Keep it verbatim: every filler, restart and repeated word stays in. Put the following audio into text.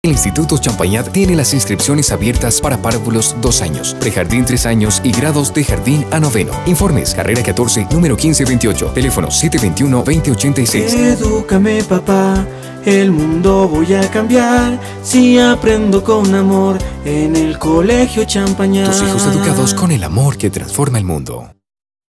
El Instituto Champañat tiene las inscripciones abiertas para párvulos dos años, prejardín tres años y grados de jardín a noveno. Informes, carrera catorce, número quince veintiocho, teléfono siete veintiuno, veinte ochenta y seis. Edúcame, papá, el mundo voy a cambiar si aprendo con amor en el Colegio Champañat. Tus hijos educados con el amor que transforma el mundo.